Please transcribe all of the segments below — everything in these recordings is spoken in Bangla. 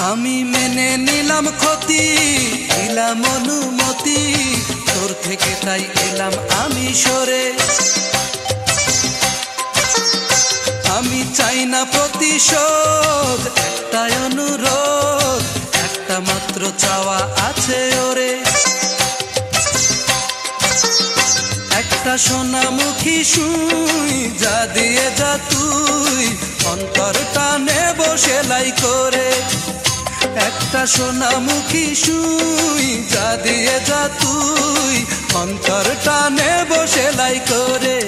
আমি মেনে নিলাম ক্ষতি, দিলাম অনুমতি, তোর থেকে তাই এলাম আমি সরে। আমি চাই না প্রতিশোধ, একটাই অনুরোধ, একটা মাত্র চাওয়া আছে ওরে। একটা সোনামুখী সুই যা দিয়ে যা তুই, অন্তরটা নেব সেলাই করে। একটা সোনামুখী সুই যা দিয়ে যা তুই, অন্তরটা নেব সেলাই করে।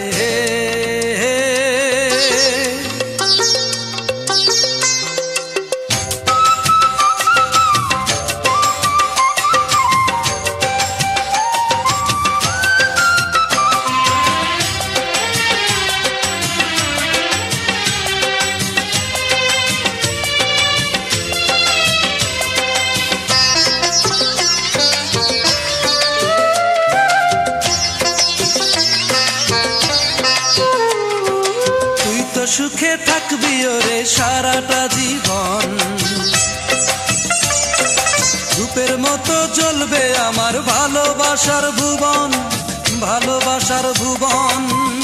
সুখে থাকবি ওরে সারাটা জীবন, রূপের মতো জ্বলবে আমার ভালোবাসার ভুবন, ভালোবাসার ভুবন।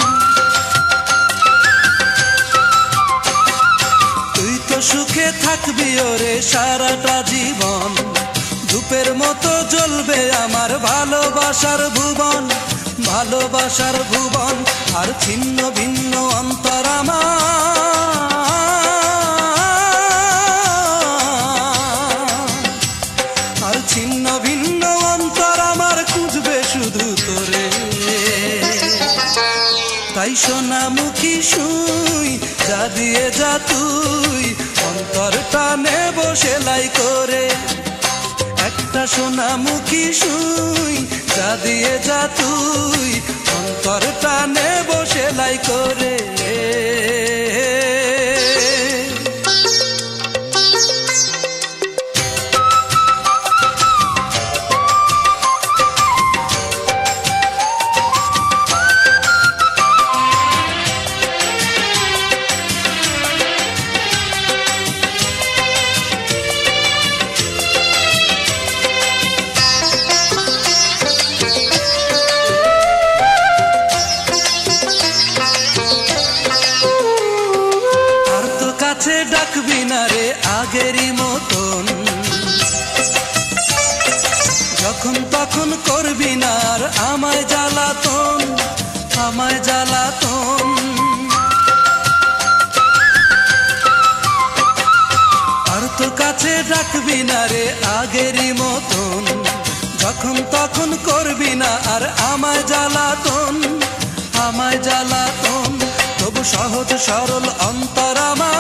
তুই তো সুখে থাকবি ওরে সারাটা জীবন, রূপের মতো জ্বলবে আমার ভালোবাসার ভুবন, ভালোবাসার ভুবন। আর ছিন্ন ভিন্ন অন্তর আর ছিন্ন ভিন্ন অন্তর আমার খুঁজবে শুধু তোরে। তাই সোনামুখী সুই যা দিয়ে যা তুই, অন্তরটা নেব সেলাই করে। একটা সোনামুখী সুই যা দিয়ে যা তুই, অন্তরটা নেব সেলাই করে। ডাকবি না রে আগেরই মতন, যখন তখন করবি না আর আমায় জ্বালাতন, আমায় জ্বালাতন। আর তো কাছে ডাকবি না রে আগেরই মতন, যখন তখন করবি না আর আমায় জ্বালাতন, আমায় জ্বালাতন। তবু সহজ সরল অন্তর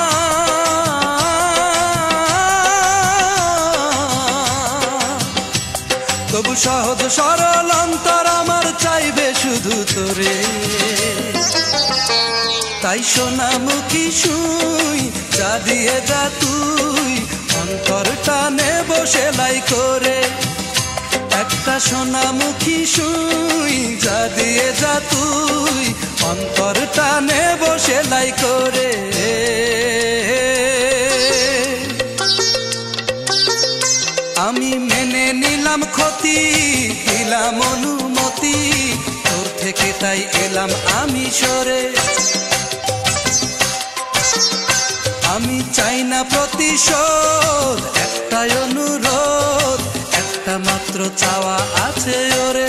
তবু সহজ সরল অন্তর আমার চাইবে শুধু তোরে। তাই সোনামুখী সুই যা দিয়ে যা তুই, অন্তরটা নেব সেলাই করে। একটা সোনামুখী সুই যা দিয়ে যা তুই, অন্তরটা নেব সেলাই করে। আমি মেনে নিলাম ক্ষতি, দিলাম অনুমতি, তোর থেকে তাই এলাম আমি সরে। আমি চাই না প্রতিশোধ, একটাই অনুরোধ, একটা মাত্র চাওয়া আছে ওরে।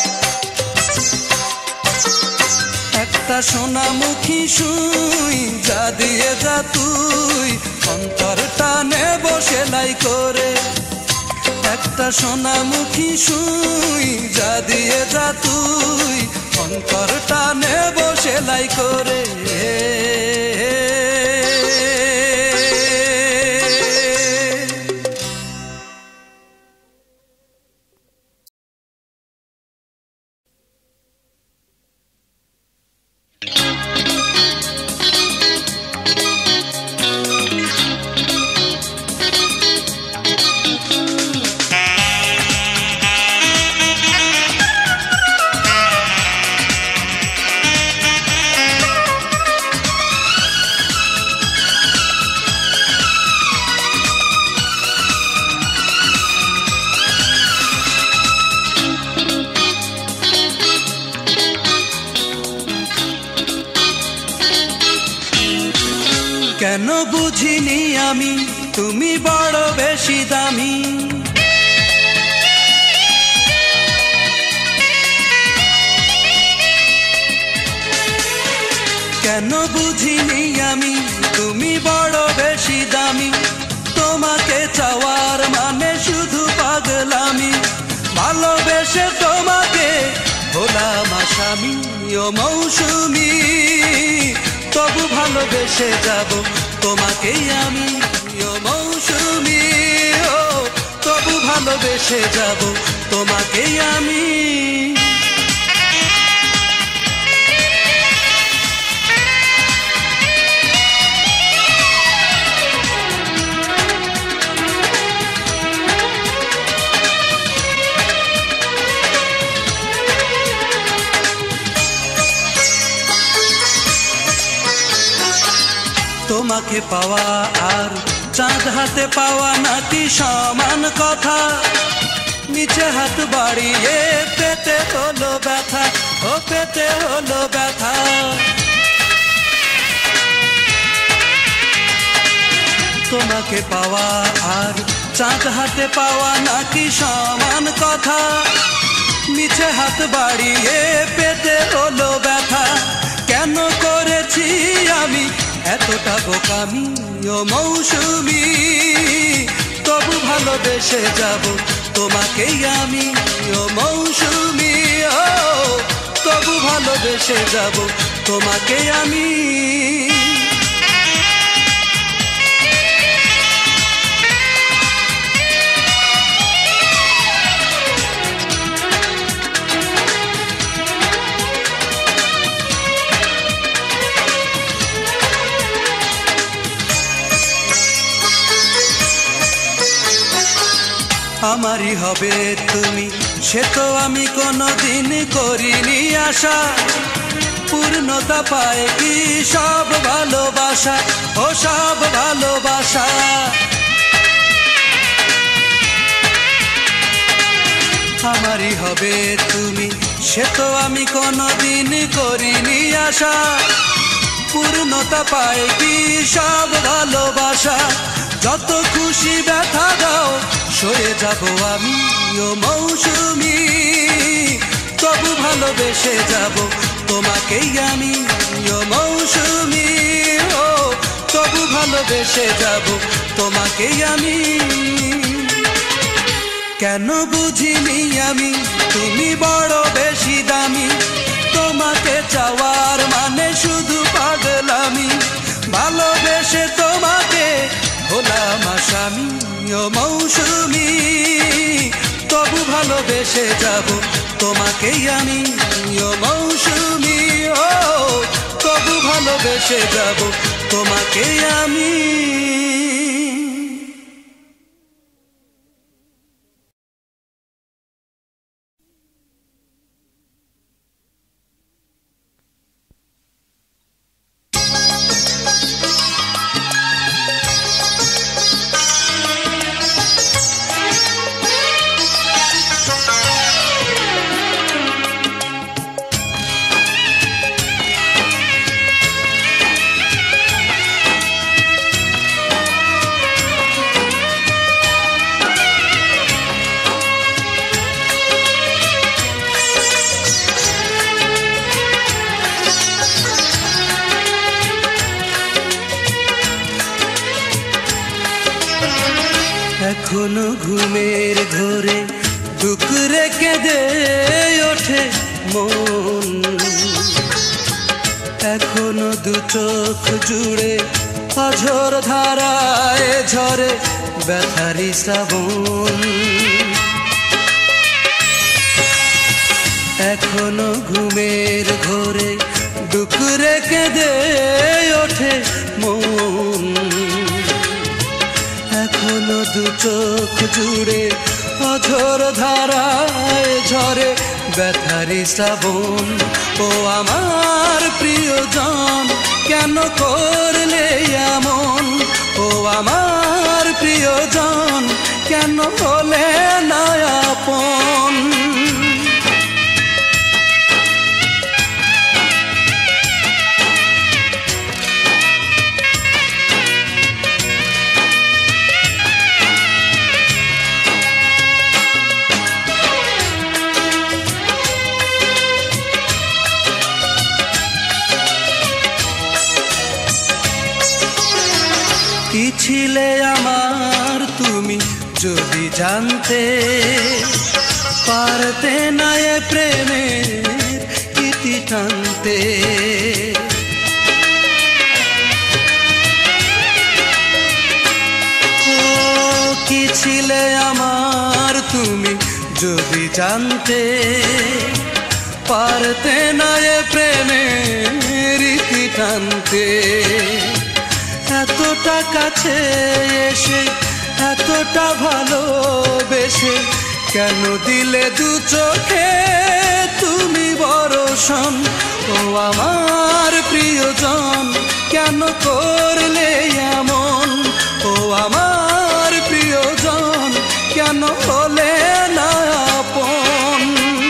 একটা সোনামুখী সুই যা দিয়ে যা তুই, অন্তরটা নেব সেলাই করে। একটা সোনামুখী সুই যা দিয়ে যা তুই, অন্তরটা নেব সেলাই করে। বুঝিনি আমি তুমি বড় বেশি দামি। কেন বুঝিনি আমি তুমি বড় বেশি দামি। তোমাকে চাওয়ার মানে শুধু পাগলামি। ভালোবেসে তোমাকে হলাম আসামি ও মৌসুমী। তবু ভালোবেসে যাব তোমাকেই আমি ও মৌসুমী। ও তবু ভালোবেসে যাব তোমাকেই আমি। তোমাকে পাওয়া আর চাঁদ হাতে পাওয়া নাকি সমান কথা। নিচে হাত বাড়িয়ে পেতে হলো ব্যথা, ও পেতে হলো ব্যথা। তোমাকে পাওয়া আর চাঁদ হাতে পাওয়া নাকি সমান কথা। নিচে হাত বাড়িয়ে পেতে হলো ব্যথা। কেন করেছি আমি এতটা বোকামি ও মৌসুমী। তবু ভালোবেসে যাব তোমাকেই আমি ও মৌসুমী। ও তবু ভালোবেসে যাব তোমাকে আমি। আমারই হবে তুমি সে তো আমি কোনোদিন করিনি আশা। পূর্ণতা পায় কি সব ভালোবাসা, ও সব ভালোবাসা। আমারই হবে তুমি সে তো আমি কোনোদিন করিনি আশা। পূর্ণতা পায় কি সব ভালোবাসা। যত খুশি ব্যথা দাও সয়ে যাব আমি ও মৌসুমী। তবু ভালোবেসে যাব তোমাকেই আমি ও মৌসুমী। ও তবু ভালোবেসে যাব তোমাকেই আমি। কেন বুঝিনি আমি তুমি বড় বেশি দামি। তোমাকে চাওয়ার মানে শুধু পাগলামি। ভালোবেসে তোমাকে হলাম আসামি ও মৌসুমী। তবু ভালোবেসে যাব তোমাকেই আমি ও মৌসুমী। ও তবু ভালোবেসে যাব তোমাকেই আমি। এখনো ঘুমের ঘোরে দুপুরে কেঁদে ওঠে মন। এখনো দু চোখ জুড়ে অঝোর ধারায় ঝরে ব্যথারি শ্রাবণ। এখনো ঘুমের ঘোরে দুপুরে কেঁদে ওঠে মন। এখনো দু চোখ জুড়ে অঝোর ধারায় ঝরে ব্যথারি শ্রাবণ। ও আমার প্রিয়জন কেন করলে এমন। ও আমার প্রিয়জন কেন হলে না আপন। ছিলে আমার তুমি যদি জানতে, পারতে না এ প্রেমের ইতি টানতে। ও কি ছিলে আমার তুমি যদি জানতে, পারতে না এ প্রেমের ইতি টানতে। এতটা কাছে এসে এতটা ভালোবেসে কেন দিলে দু চোখে তুমি বর্ষণ। ও আমার প্রিয়জন কেন করলে এমন, ও আমার প্রিয়জন কেন হলে না আপন।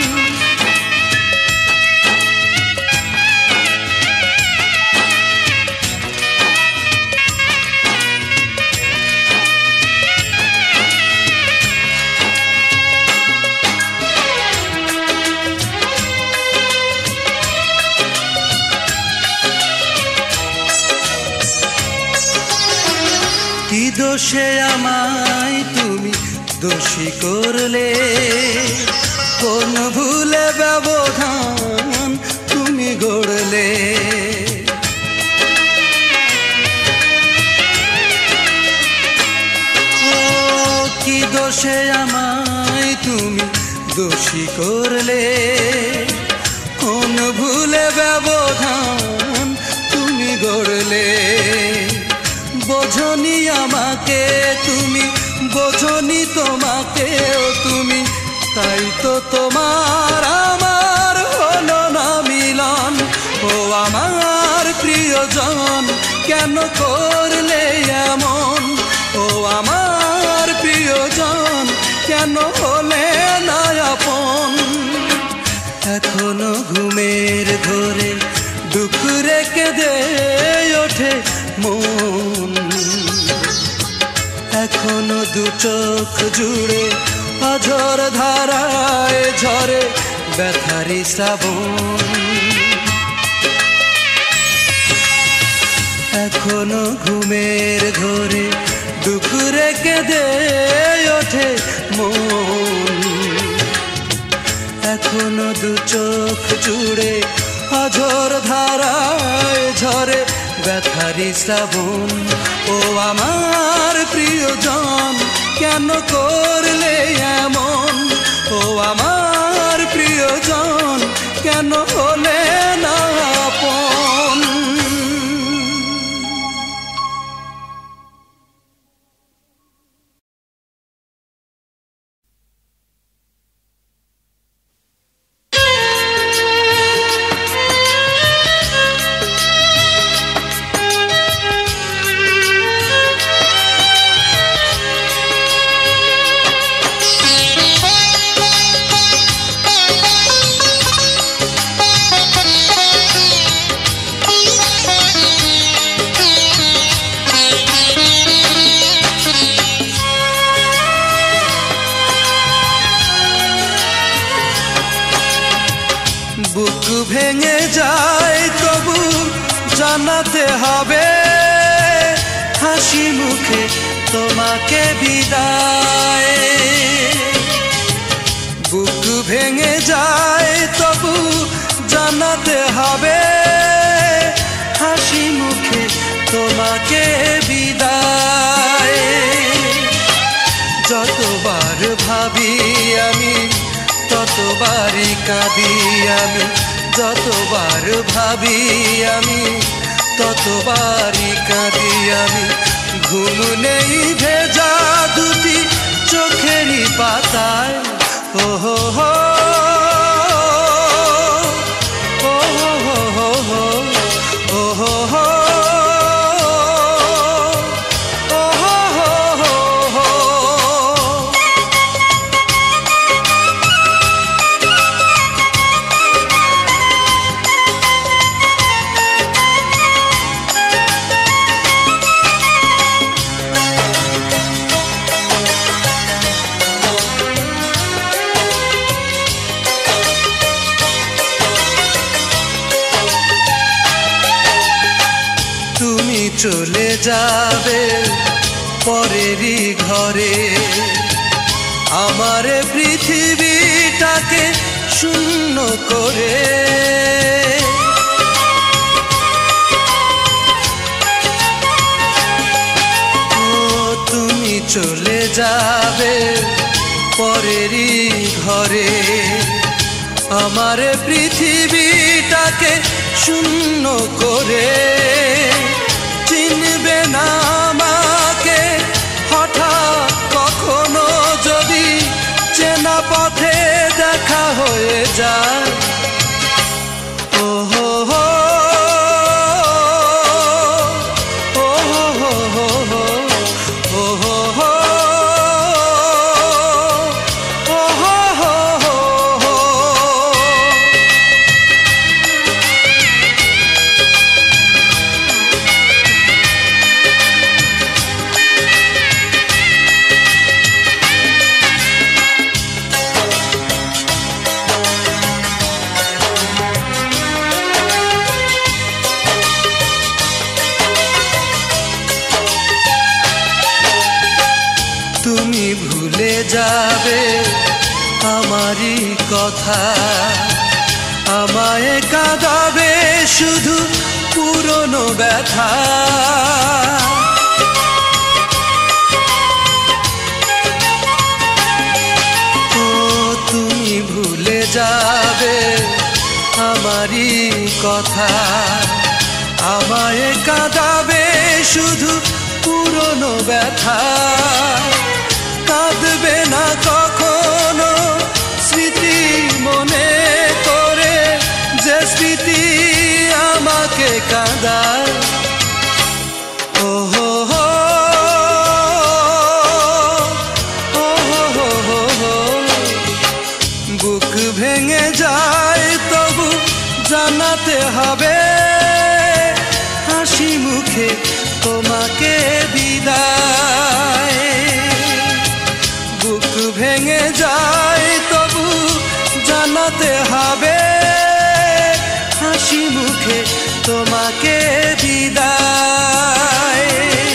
কি দোষে আমায় তুমি দোষী করলে, কোন ভুলে ব্যবধান তুমি গড়লে। ও কি দোষে আমায় তুমি দোষী করলে, কোন ভুলে ব্যবধান তুমি গড়লে। বোঝনি আমাকে তুমি, বোঝনি তোমাকেও তুমি, তাই তো তোমার আমার হলো না মিলন। ও আমার প্রিয়জন কেন করলে এমন, ও আমার প্রিয়জন কেন হলে না আপন। এখনো ঘুমের ঘোরে দুপুরে কেঁদে ওঠে মন, এখনো দু চোখ জুড়ে অঝোর ধারায় ঝরে ব্যথারি শ্রাবণ। এখনো ঘুমের ঘোরে দুপুরে কেঁদে ওঠে মন, এখনো দু চোখ জুড়ে অঝোর ধারায় ঝরে ব্যথারি শ্রাবণ। ও আমার প্রিয়জন কেন করলে এমন, ও আমার প্রিয়জন কেন হলে না আপন। বুক ভেঙে যায় তবু জানাতে হবে হাসি মুখে তোমাকে বিদায়। বুক ভেঙে যায় তবু জানাতে হবে হাসি মুখে তোমাকে বিদায়। যতবার ভাবি আমি ততবারই কাঁদি আমি, যতবার ভাবি আমি ততবারই কাঁদি আমি। ঘুম নেই ভেজা দুটি চোখেরই পাতায়, ও হো হো ও হো হো হো ও হো হো চলে যাবে পরেরই ঘরে আমার পৃথিবীটাকে শূন্য করে তুমি চলে যাবে পরেরই ঘরে আমার পৃথিবীটাকে শূন্য করে চিনবে না আমাকে হঠাৎ কখনো যদি চেনা পথে দেখা হয়ে যায় ওহো হো ওহো হো হো ওহো হো তুমি ভুলে যাবে আমারই কথা আমায় কাঁদাবে শুধু পুরনো ব্যথা ও তুমি ভুলে যাবে আমারই কথা আমায় কাঁদাবে শুধু পুরনো ব্যথা কাঁদবে না কখনো স্মৃতি মনে করে যে স্মৃতি আমাকে কাঁদায় ওহো হো ওহো হো হো হো বুক ভেঙে যায় তবু জানাতে হবে হাসি মুখে তোমাকে বিদায় বুক ভেঙে যায় তবু জানাতে হবে হাসি মুখে তোমাকে বিদায়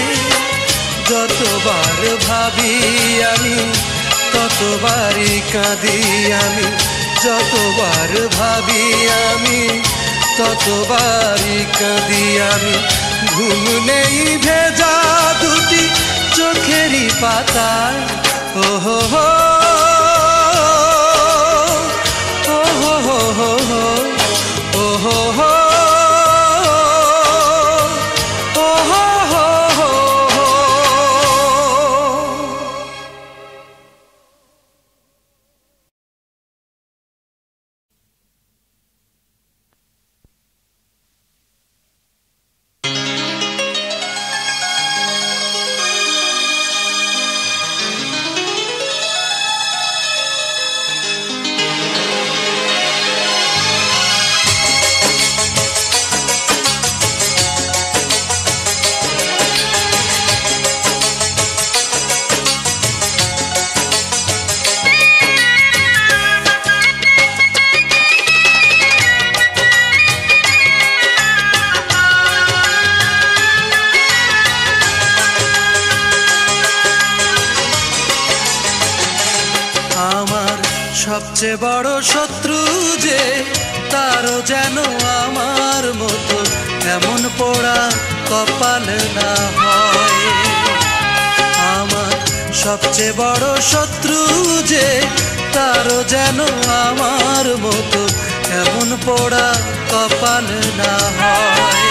যতবার ভাবি আমি ততবারই কাঁদি আমি যতবার ভাবি আমি ততবারই কাঁদি আমি ঘুম নেই ভেজা দুটি চোখেরই পাতায় ওহো হো ওহো হো হো হো ওহো হো ওহো হো হো সবচেয়ে বড় শত্রু যে তারও যেন আমার মতো এমন পোড়া কপাল না হয় আমার সবচেয়ে বড় শত্রু যে তারও যেন আমার মতো এমন পোড়া কপাল না হয়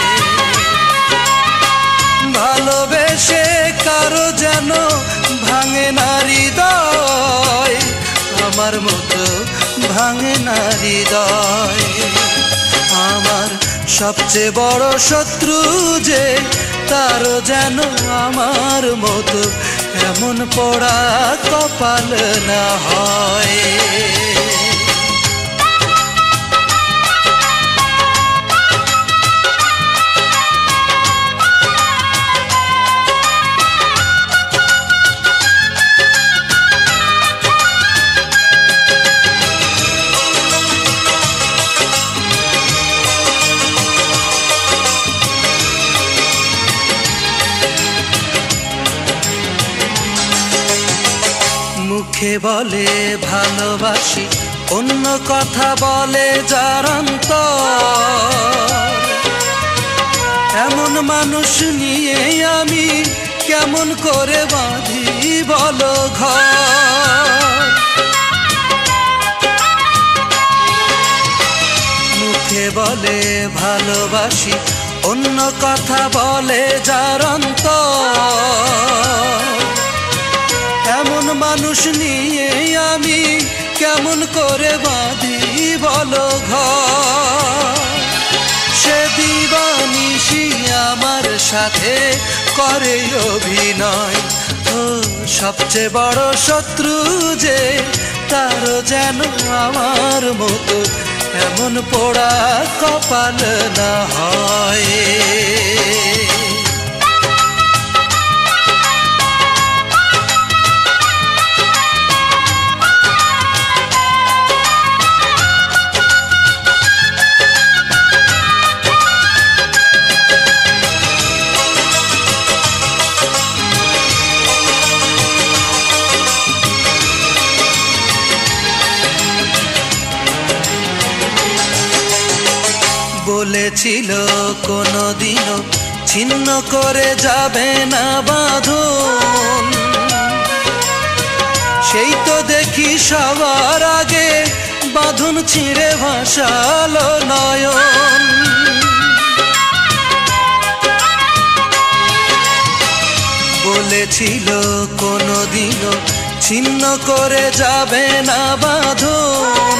ভালোবেসে কারো যেন ভাঙে না হৃদয় আমার মতো ভাঙে না হৃদয় আমার সবচেয়ে বড় শত্রু যে তারও যেন আমার মতো এমন পোড়া কপাল না হয় মুখে বলে ভালোবাসি, অন্য কথা বলে যার অন্তর। এমন মানুষ নিয়ে আমি কেমন করে বাঁধি বলো ঘর। মুখে বলে ভালোবাসি, অন্য কথা বলে যার অন্তর। এমন মানুষ নিয়ে আমি কেমন করে বাঁধি বলো ঘর। সে দিবানিশি আমার সাথে করে অভিনয়, ও সবচেয়ে বড় শত্রু যে তার যেন আমার মতো এমন পোড়া কপাল না হয়। বলেছিল কোনদিনও ছিন্ন করে যাবে না বাঁধন, সেই তো দেখি সবার আগে বাঁধন ছিঁড়ে ভাসালো নয়ন। বলেছিল কোনদিনও ছিন্ন করে যাবে না বাঁধন,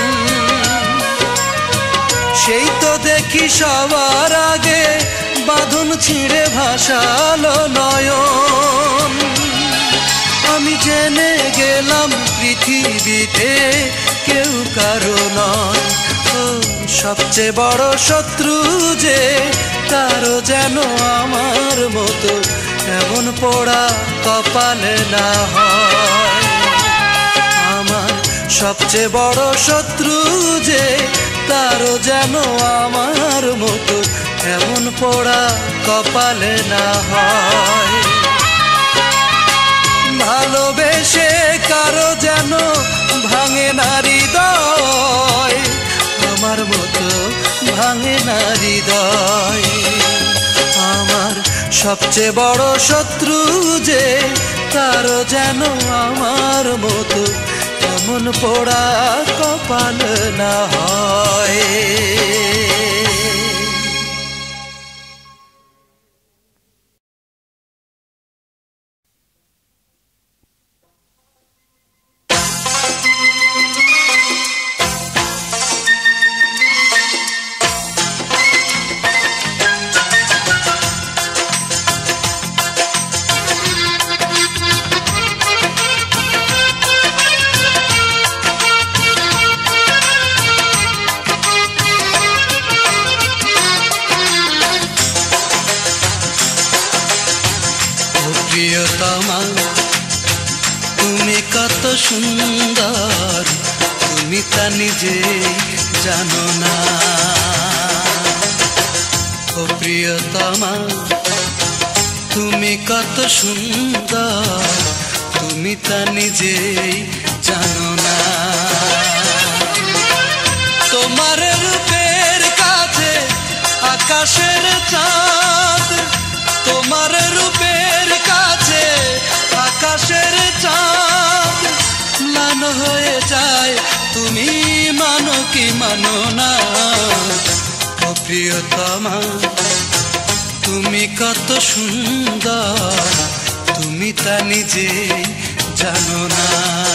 সেই তো দেখি সবার আগে বাঁধন ছিঁড়ে ভাসালো নয়ন। আমি জেনে গেলাম পৃথিবীতে কেউ কারো নয়, ও সবচেয়ে বড় শত্রু যে তারও যেন আমার মতো এমন পোড়া কপাল না হয়। আমার সবচেয়ে বড় শত্রু যে তারও যেন আমার মতো এমন পোড়া কপাল না হয়। ভালোবেসে কারো যেন ভাঙে না হৃদয়, আমার মতো ভাঙে না হৃদয়। আমার সবচেয়ে বড় শত্রু যে তারও যেন আমার মতো এমন পোড়া কপাল না হয়। প্রিয়তমা তুমি কত সুন্দর, তুমি তা নিজে জানো না। ও প্রিয়তমা তুমি কত সুন্দর, তুমি তা নিজে জানো না। তোমার রূপের কাছে আকাশের চাঁদ, তোমার রূপের কাছে আকাশের চাঁদ ম্লান হয়ে যায়, তুমি মানো কি মানো না। ও প্রিয়তমা তুমি কত সুন্দর, তুমি তা নিজে জানো না।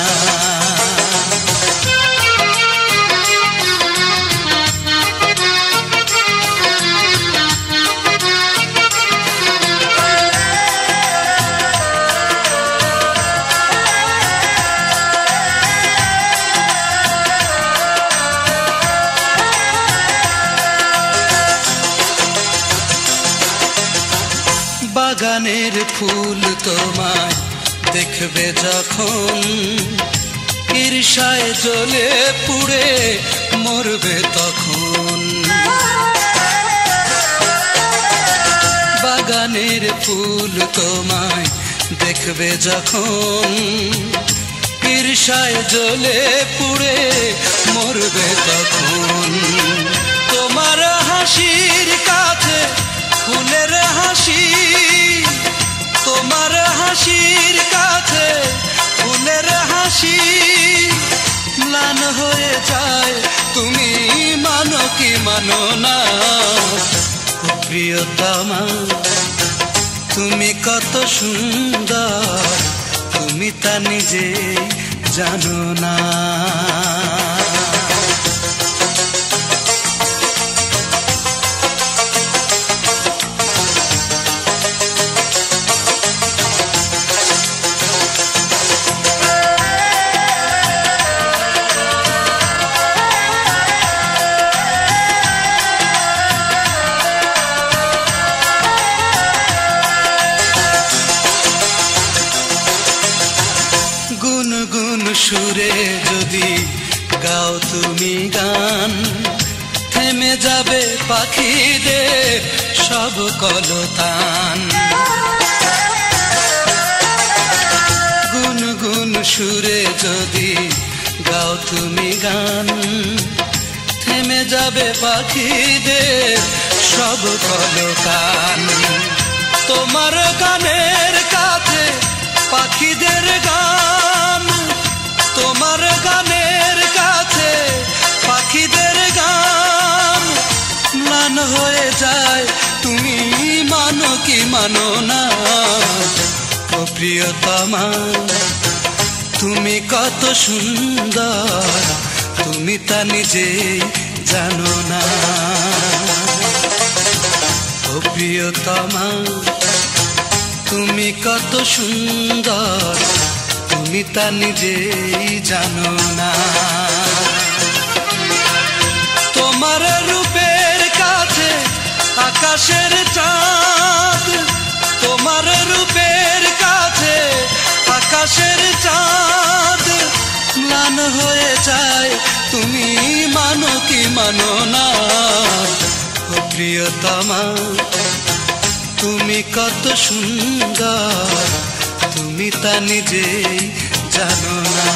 বাগানের ফুল তোমায় দেখবে যখন, ঈর্ষায় জ্বলে পুড়ে মরবে তখন। বাগানের ফুল তোমায় দেখবে যখন, ঈর্ষায় জ্বলে পুড়ে মরবে তখন। তোমার হাসির কাছে ফুলের হাসি, তোমার হাসির কাছে ফুলের হাসি ম্লান হয়ে যায়। তুমি মানো কি মানো না প্রিয়তমা, তুমি কত সুন্দর তুমি তা নিজে জানো না। গুনগুন সুরে যদি গাও তুমি গান, থেমে যাবে পাখিদের সব কলতান। গুনগুন সুরে যদি গাও তুমি গান, থেমে যাবে পাখিদের সব কলতান। তোমার গানের কাছে পাখিদের গান, তোমার গানের কাছে পাখিদের গান ম্লান হয়ে যায়। তুমি মানো কি মানো না ও প্রিয়তমা, তুমি কত সুন্দর তুমি তা নিজে জানো না। ও প্রিয়তমা, তুমি কত সুন্দর তুমি তা নিজেই জানো না। তোমার রূপের কাছে আকাশের চাঁদ, তোমার রূপের কাছে আকাশের চাঁদ ম্লান হয়ে যায়। তুমি মানো কি মানো না ও প্রিয়তমা, তুমি কত সুন্দর তুমি তা নিজেই জানো না।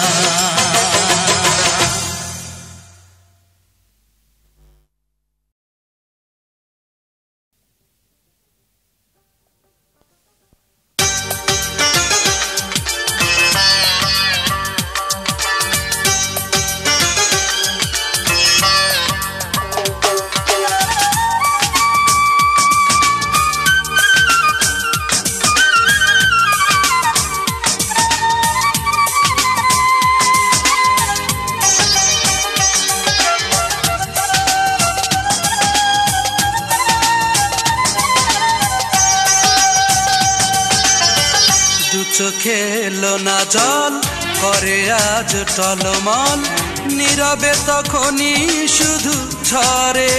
চোখে এলো না জল করে আজ টলমল, নীরবে তখনই শুধু ঝরে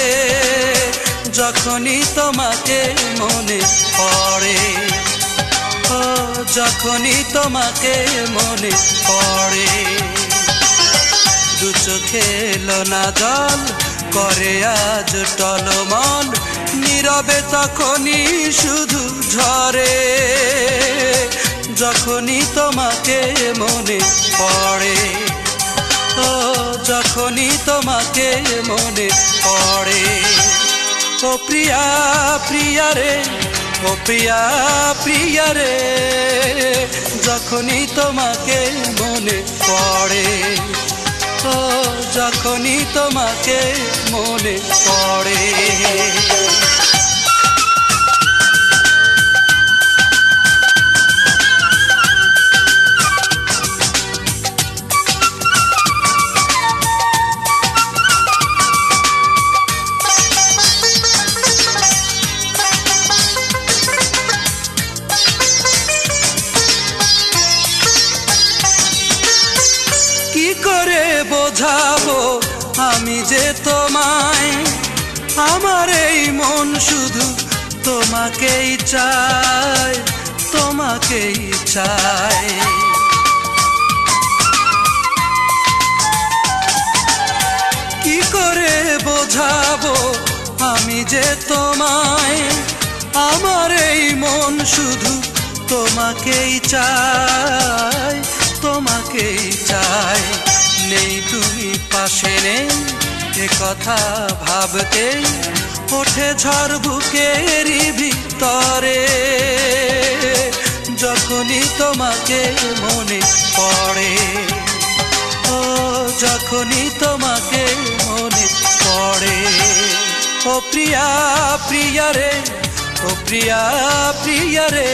যখনই তোমাকে মনে পড়ে। ও যখনই তোমাকে মনে পড়ে। দু চোখে এলো না জল করে আজ টলমল, নীরবে তখনই শুধু ঝরে যখনই তোমাকে মনে পড়ে। ও যখনই তোমাকে মনে পড়ে। ও প্রিয়া প্রিয়া রে, ও প্রিয়া প্রিয়া রে, যখনই তোমাকে মনে পড়ে। ও যখনই তোমাকে মনে পড়ে। বোঝাবো আমি যে তোমায়, আমার এই মন শুধু তোমাকেই চায়, তোমাকেই চায়। কি করে বোঝাবো আমি যে তোমায়, আমার এই মন শুধু তোমাকেই চায়, তোমাকেই চাই। নেই তুমি পাশে নেই এ কথা ভাবতেই ওঠে ঝড় বুকেরই ভিতরে। যখনই তোমাকে মনে পড়ে, ও যখনই তোমাকে মনে পড়ে। ও প্রিয়া প্রিয়া রে, ও প্রিয়া প্রিয়া রে,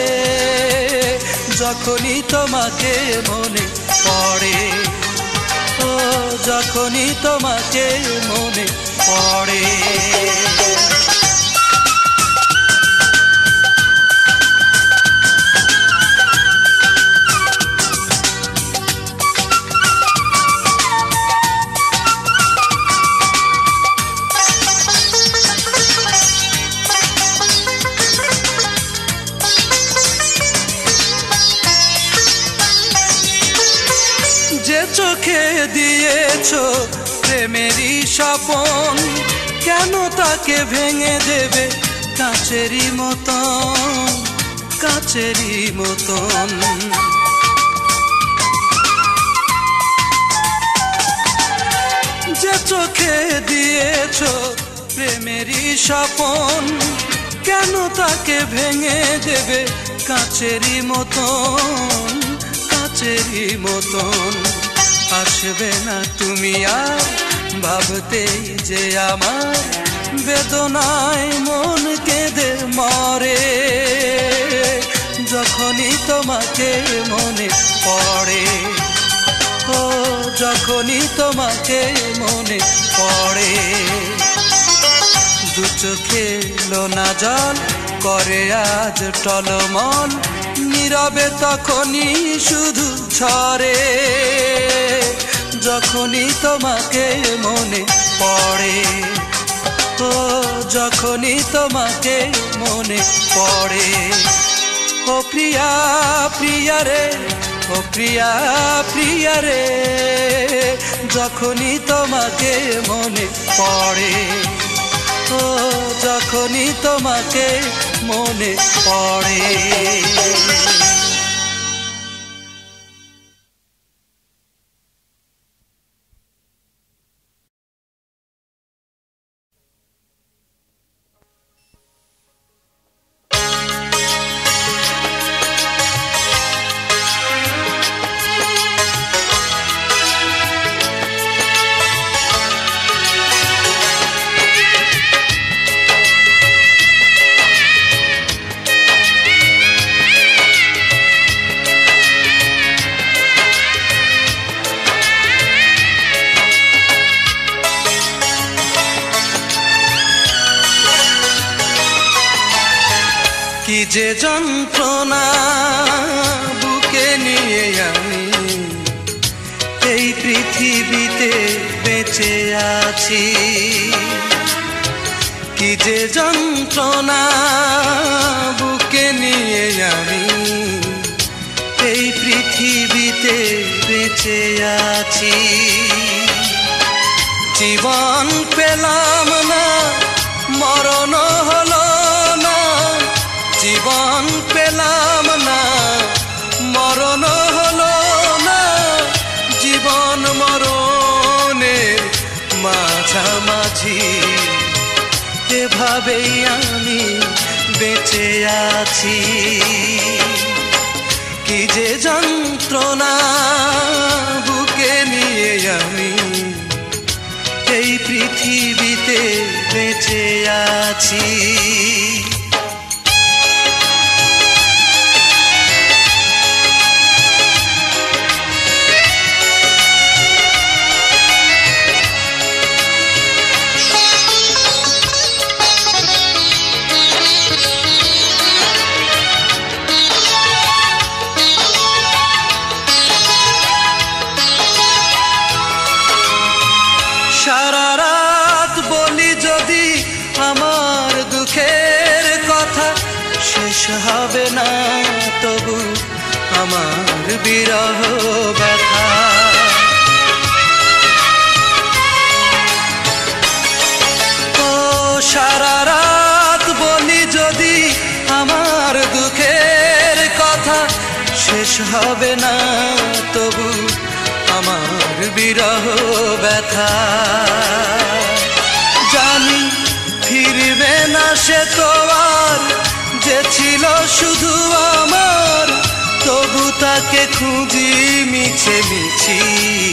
যখনই তোমাকে মনে পড়ে, ও যখনই তোমাকে মনে পড়ে। যে চোখে দিয়েছো প্রেমেরই স্বপন, কেন তাকে ভেঙে দেবে কাচেরই মতন, কাচেরই মতন। যে চোখে দিয়েছো প্রেমেরই স্বপন, কেন তাকে ভেঙে দেবে কাচেরই মতন, কাচেরই মতন। আসবে না তুমি আর ভাবতেই যে আমার বেদনায় মন কেঁদে মরে। যখনই তোমাকে মনে পড়ে, ও যখনই তোমাকে মনে পড়ে। দু চোখে লোনা জল করে আজ টলমল, নীরবে তখনই শুধু ঝরে। যখনই তোমাকে মনে পড়ে, ও যখনই তোমাকে মনে পড়ে। ও প্রিয়া প্রিয়া রে, ও প্রিয়া প্রিয়া রে, যখনই তোমাকে মনে পড়ে, ও যখনই তোমাকে মনে পড়ে। কি যে যন্ত্রণা বুকে নিয়ে আমি এই পৃথিবীতে বেঁচে আছি। কি যে যন্ত্রণা বুকে নিয়ে আমি এই পৃথিবীতে বেঁচে আছি। জীবন পেলাম না, মরণ হলো না। জীবন পেলাম না, মরণ হলো না। জীবন মরণের মাঝামাঝি এভাবেই আমি বেঁচে আছি। কি যে যন্ত্রণা বুকে নিয়ে আমি এই পৃথিবীতে বেঁচে আছি। সারা রাত বলি যদি আমার দুঃখের কথা, শেষ হবে না তবু আমার বিরহ ব্যথা। ও সারা রাত বলি যদি আমার দুঃখের কথা, শেষ হবে না তবু আমার বিরহ ব্যথা। জানি ফিরবে না সে তো আর, যে ছিল শুধু আমার, তবু তাকে খুঁজি মিছে মিছি।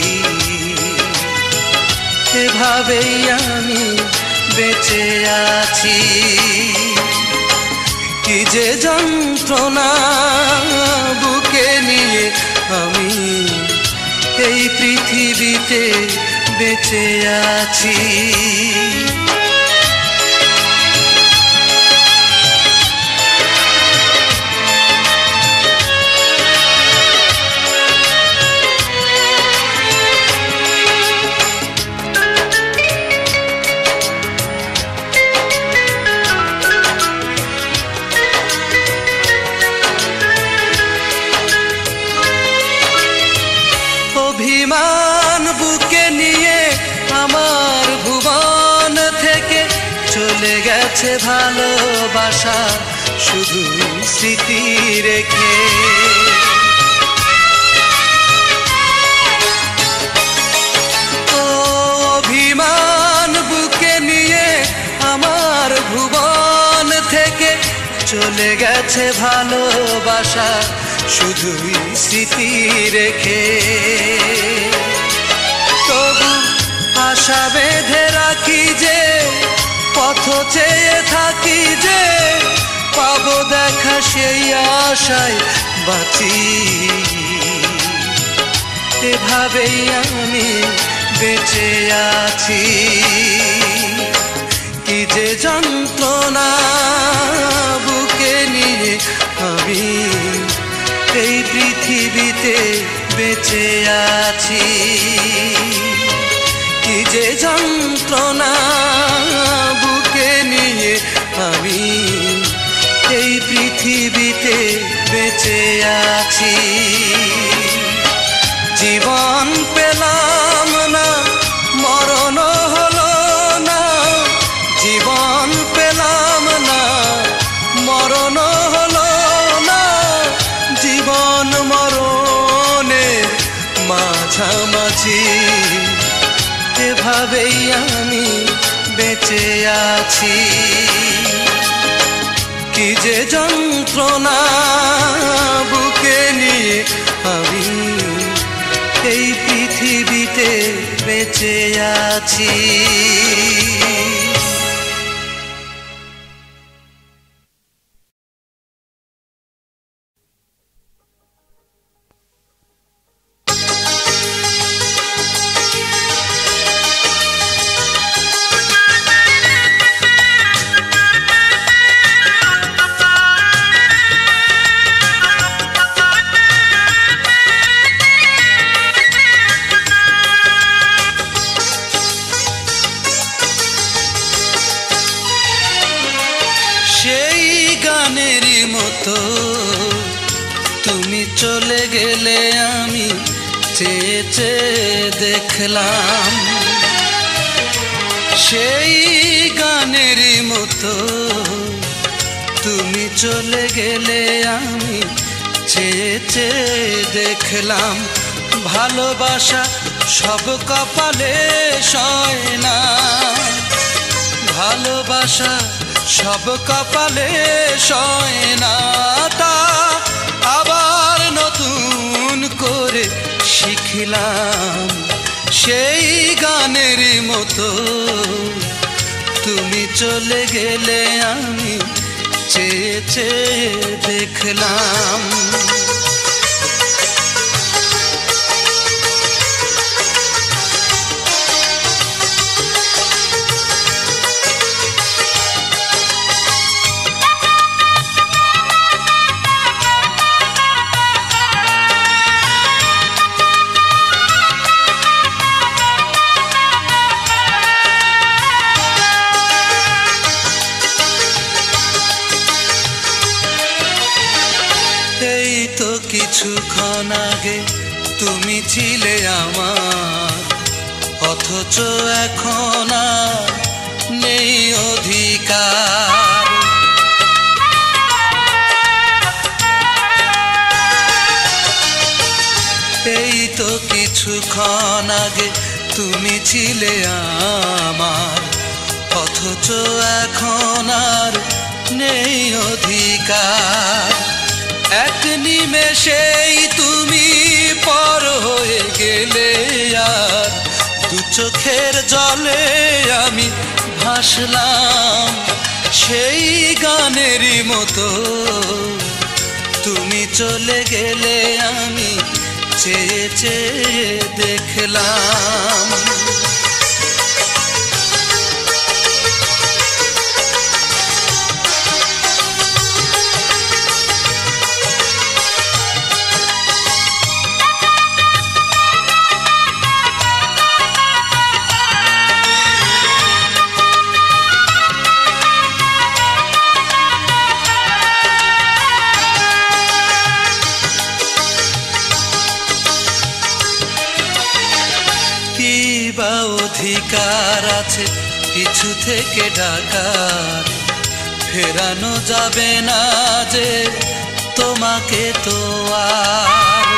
এভাবেই আমি বেঁচে আছি। কি যে যন্ত্রণা বুকে নিয়ে আমি এই পৃথিবীতে বেঁচে আছি। অভিমান বুকে নিয়ে আমার ভুবন থেকে চলে গেছে ভালোবাসা শুধু স্মৃতি রেখে। অভিমান বুকে নিয়ে আমার ভুবন থেকে চলে গেছে ভালোবাসা শুধুই স্মৃতি রেখে। তবু আশা বেঁধে রাখি যে, পথ চেয়ে থাকি যে, পাবো দেখা সেই আশায় বাঁচি। এভাবেই আমি বেঁচে আছি। কি যে যন্ত্রণা বুকে নিয়ে আমি এই পৃথিবীতে বেঁচে আছি। কি যে যন্ত্রণা বুকে নিয়ে আমি এই পৃথিবীতে বেঁচে আছি। জীবন পেলাম না, মরণ হলো না। জীবন পেলাম না, মরণ হলো না। জীবন মরণের মাঝামাঝি এভাবেই আমি বেঁচে আছি। কি যে যন্ত্রণা বুকে নিয়ে আমি এই পৃথিবীতে বেঁচে আছি। তুমি চলে গেলে আমি চেয়ে চেয়ে দেখলাম, সেই গানের মতো তুমি চলে গেলে আমি চেয়ে চেয়ে দেখলাম। ভালোবাসা সব কপালে সয় না, ভালোবাসা সব কপালে সয় না। তা আবার নতুন করে শিখলাম, সেই গানের মতো তুমি চলে গেলে আমি চেয়ে চেয়ে দেখলাম। কিছুক্ষণ আগে তুমি ছিলে আমার, অথচ এখন আর নেই অধিকার। এই তো কিছুক্ষণ আগে তুমি ছিলে আমার, অথচ এখন আর নেই অধিকার। এক নিমেষেই তুমি পর হয়ে গেলে, আর দু চোখের জলে আমি ভাসলাম সেই গানেরই মতো। তুমি চলে গেলে আমি চেয়ে চেয়ে দেখলাম। অধিকার আছে কিছু থেকে ডাকার, ফেরানো যাবে না যে তোমাকে তো আর।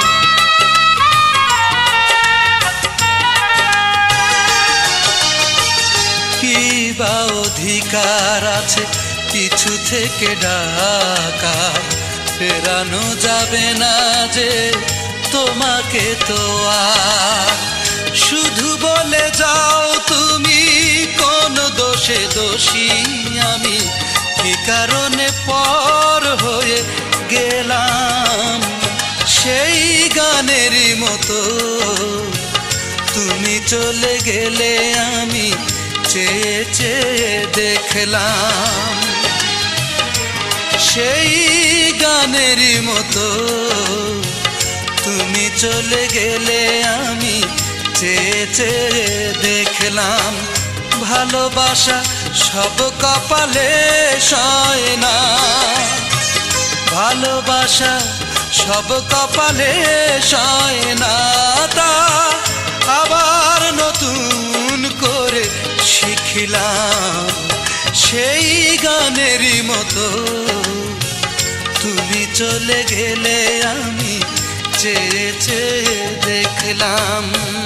কি বা অধিকার আছে কিছু থেকে ডাকার, ফেরানো যাবে না যে তোমাকে তো আর। শুধু বলে যাও তুমি কোন দোষে দোষী আমি, কি কারণে পর হয়ে গেলাম সেই গানেরই মতো। তুমি চলে গেলে আমি চেয়ে চেয়ে দেখলাম সেই গানেরই মতো। তুমি চলে গেলে আমি চেয়ে চেয়ে দেখলাম। ভালোবাসা সব কপালে সয় না, ভালোবাসা সব কপালে সয় না, তা আবার নতুন করে শিখিলাম সেই গানেরই মতো। তুমি চলে গেলে আমি চেয়ে চেয়ে দেখলাম।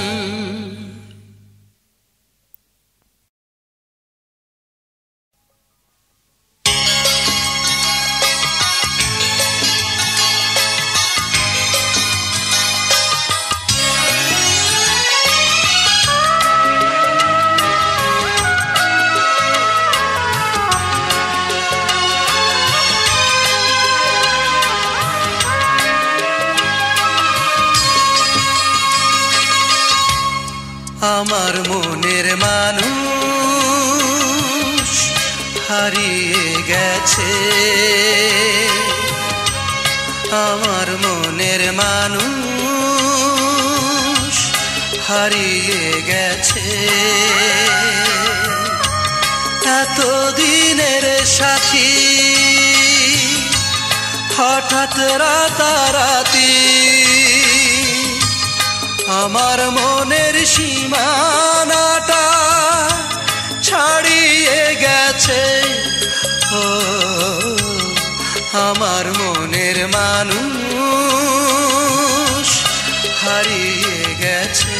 আমার মনের মানুষ হারিয়ে গেছে, আমার মনের মানুষ হারিয়ে গেছে। এতদিনের সাথী হঠাৎ রাতারাতি আমার মনের সীমানাটা ছাড়িয়ে গেছে। ও আমার মনের মানুষ হারিয়ে গেছে।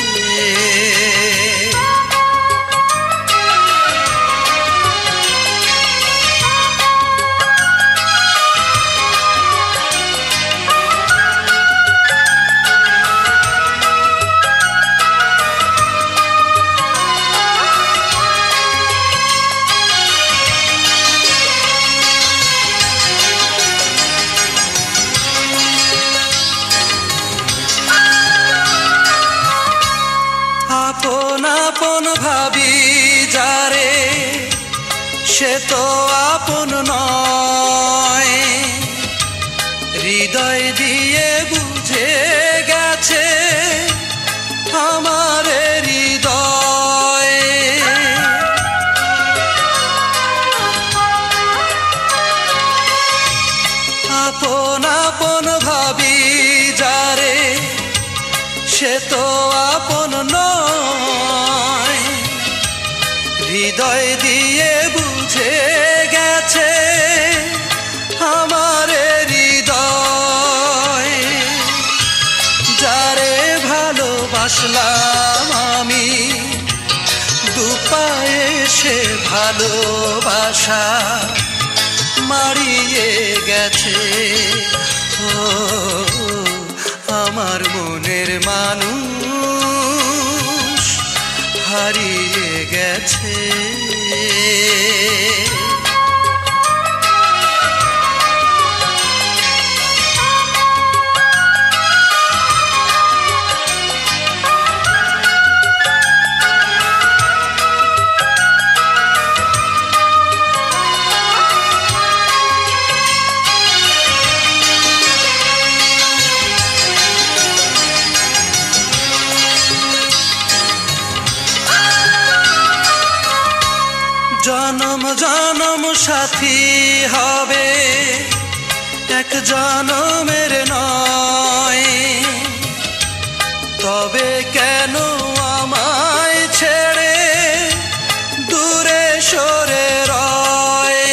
আপন আপন ভাবি যারে সে তো আপন নয়, হৃদয় দিয়ে বুঝে গেছে আমার হৃদয়। আপন আপন ভাবি যারে সে তো আপন নয়, হৃদয় দিয়ে বুঝে গেছে আমার হৃদয়। যারে ভালোবাসলাম আমি দুপায়ে সে ভালোবাসা মারিয়ে গেছে। ও আমার মনের মানুষ হারিয়ে গেছে। জনম জনম সাথী হবে এক জনমের নয়, তবে কেন আমায় ছেড়ে দূরে সরে রয়।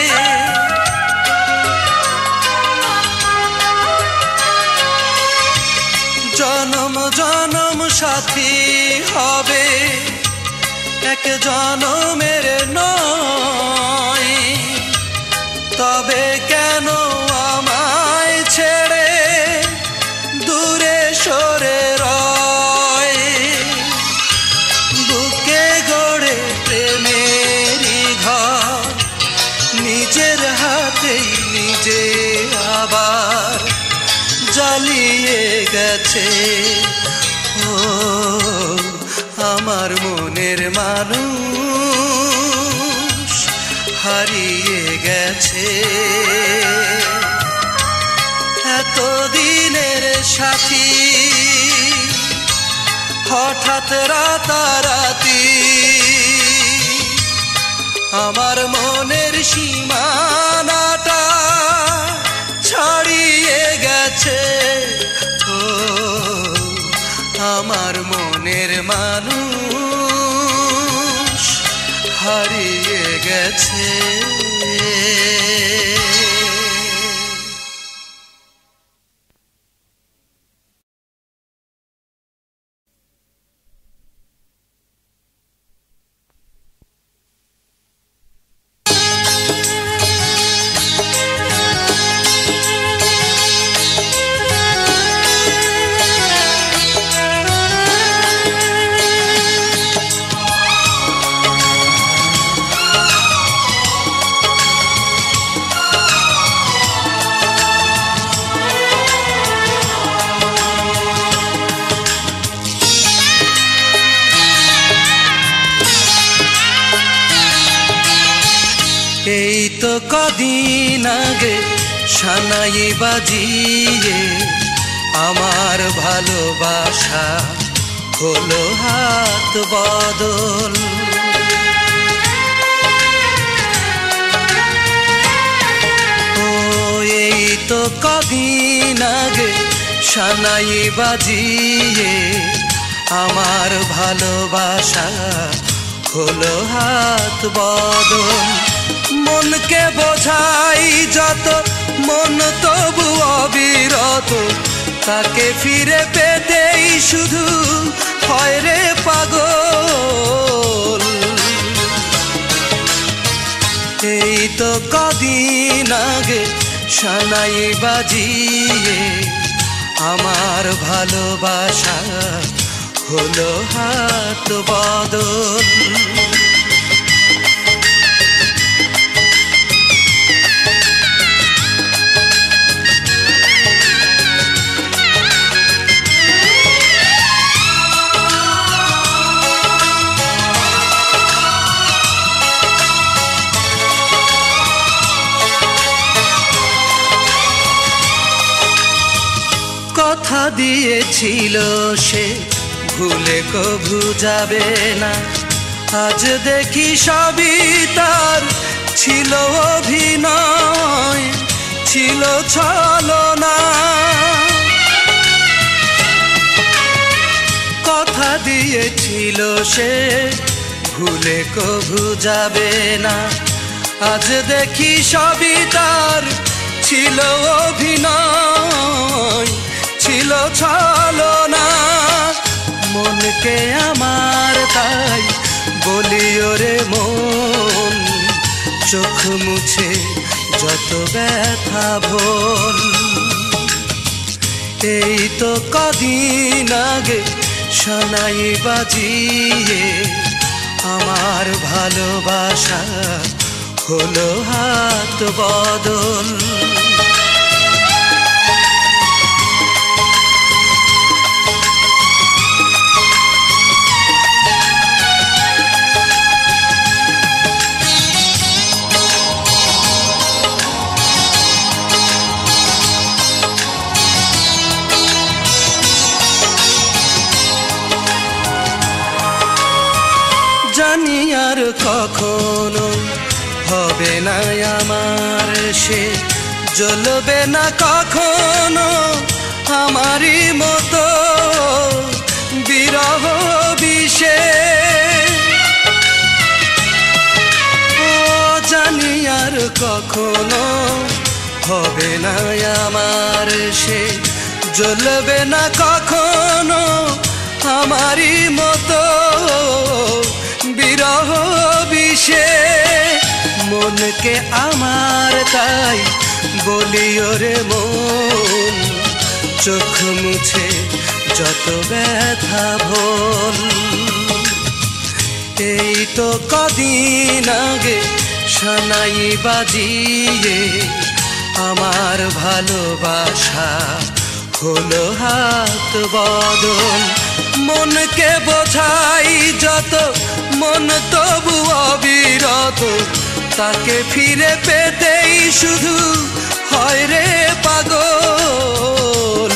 জনম জনম সাথী হবে এক জনমের নয়, তবে কেন আমায় ছেড়ে দূরে সরে রয়। বুকে গড়ে প্রেমেরই ঘর নিজের হাতেই নিজে আবার জ্বালিয়ে গেছে। ও আমার মনের মানুষ হারিয়ে গেছে। এতদিনের সাথী হঠাৎ রাতারাতি আমার মনের সীমানাটা ছাড়িয়ে গেছে। ও আমার মনের মানুষ হারিয়ে গেছে। এই তো কদিন আগে সানাই বাজিয়ে আমার ভালোবাসা হলো হাত বদল। ও এই তো কদিন আগে সানাই বাজিয়ে আমার ভালোবাসা হলো হাত বদল। মনকে বোঝাই যত মন তবু অবিরত, তাকে ফিরে পেতেই শুধু হয় রে পাগল। এই তো কদিন আগে সানাই বাজিয়ে আমার ভালোবাসা হলো হাত বদল। কথা দিয়েছিল সে ভুলে কভু যাবে না, আজ দেখি সবই তার ছিল অভিনয়, ছিল ছলনা। কথা দিয়েছিল সে ভুলে কভু যাবে না, আজ দেখি সবই তার ছিল অভিনয়, ছিল ছলনা। মনকে আমার, তাই বলি ওরে মন, চোখ মুছে যত ব্যথা ভোল। এই তো কদিন আগে শোনাই বাজিয়ে আমার ভালোবাসা হলো হাত বদল। জানি আর কখনো হবে না আমার সে, জ্বলবে না কখনো আমারই মতো বিরহ বিষে। ও জানি আর কখনো হবে না আমার সে, জ্বলবে না কখনো আমারই মতো বিরহ বিষে। মনকে আমার, তাই বলি ওরে মন, চোখ মুছে যত ব্যথা ভোল। এই তো কদিন আগে শোনাই বাজিয়ে আমার ভালোবাসা হলো হাত বদল। মনকে বোঝাই যত মন তবু অবিরত, তাকে ফিরে পেতেই শুধু হয় রে পাগল।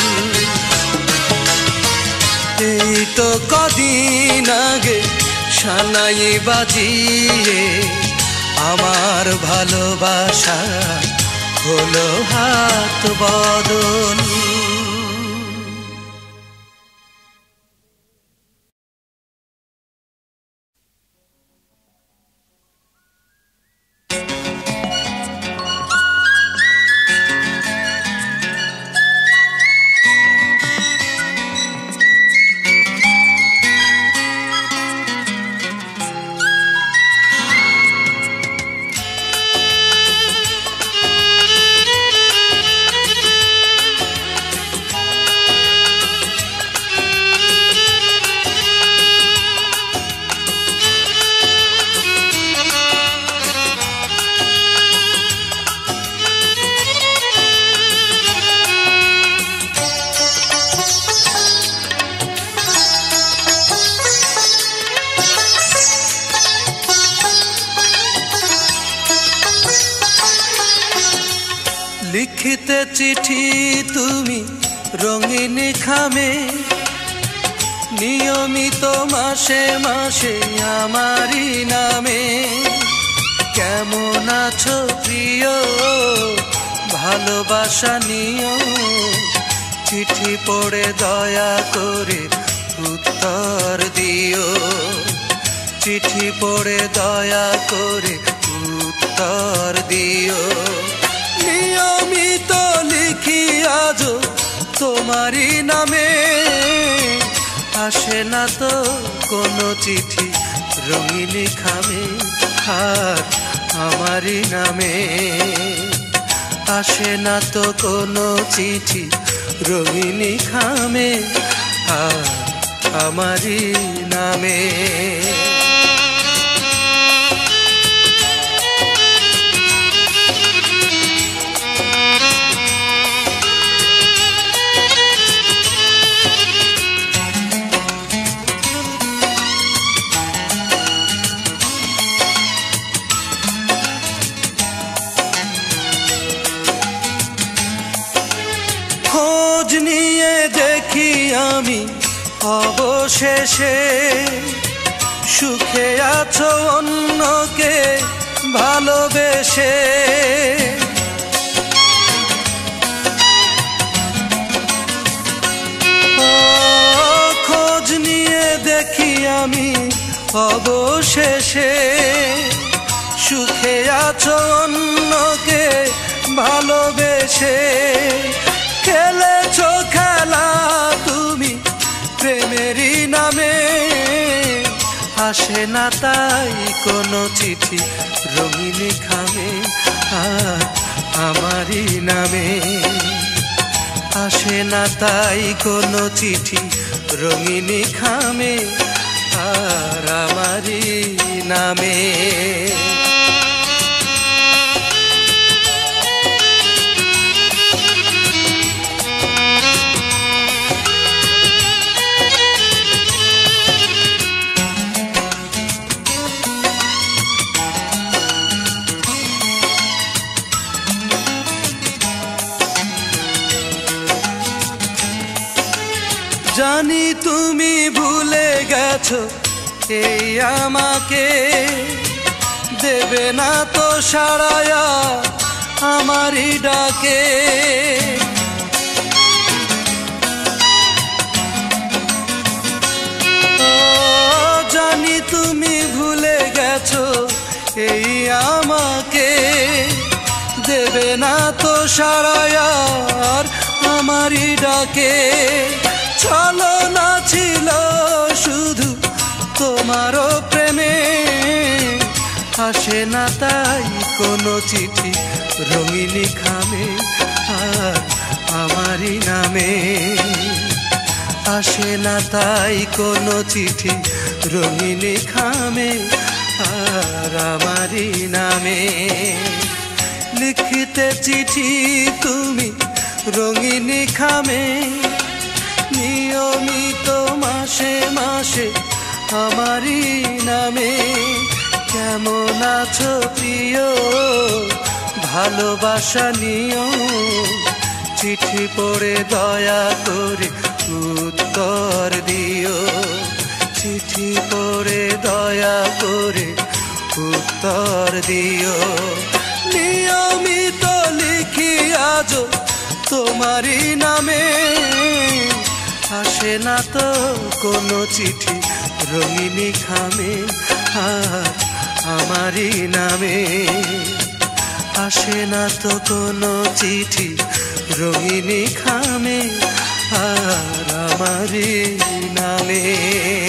এই তো কদিন আগে শোনাই বাজিয়ে আমার ভালোবাসা হলো হাত বদল। লিখিতে চিঠি তুমি রঙিন খামে, নিয়মিত মাসে মাসে আমারই নামে। কেমন আছো প্রিয়, ভালোবাসা নিও, চিঠি পড়ে দয়া করে উত্তর দিও। চিঠি পড়ে দয়া করে উত্তর দিও। নিয়মিত লিখি আজ তোমারই নামে, আসে না তো কোনো চিঠি রঙিন খামে, আর আমারই নামে। আসে না তো কোনো চিঠি রঙিন খামে, আর আমারই নামে। খোঁজ নিয়ে দেখি আমি অবশেষে, সুখে আছো অন্যকে ভালোবেসে। খোঁজ নিয়ে দেখি আমি অবশেষে, সুখে আছো অন্যকে ভালোবেসে। খেলেছো খেলা তুমি প্রেমেরই নামে, আসে না তাই কোনো চিঠি রঙিন খামে আর আমারই নামে। আসে না তাই কোনো চিঠি রঙিন খামে আর আমারই নামে। জানি তুমি ভুলে গেছো এই আমাকে, দেবে না তো সাড়ায়া আমারই ডাকে। ও জানি তুমি ভুলে গেছো এই আমাকে, দেবে না তো সাড়ায়া আমারই ডাকে। ছলনা ছিল শুধু তোমারও প্রেমে, আসে না তাই কোনো চিঠি রঙিন খামে আর আমারই নামে। আসে না তাই কোনো চিঠি রঙিন খামে আর আমারই নামে। লিখিতে চিঠি তুমি রঙিন খামে, নিয়মিত মাসে মাসে আমারই নামে। কেমন আছো প্রিয় ভালোবাসা নিও, চিঠি পড়ে দয়া করে উত্তর দিও। চিঠি পড়ে দয়া করে উত্তর দিও। নিয়মিত লিখি আজ তোমারই নামে, আসে না তো কোনো চিঠি রঙিন খামে আর আমারই নামে। আসে না তো কোনো চিঠি রঙিন খামে আর আমারই নামে।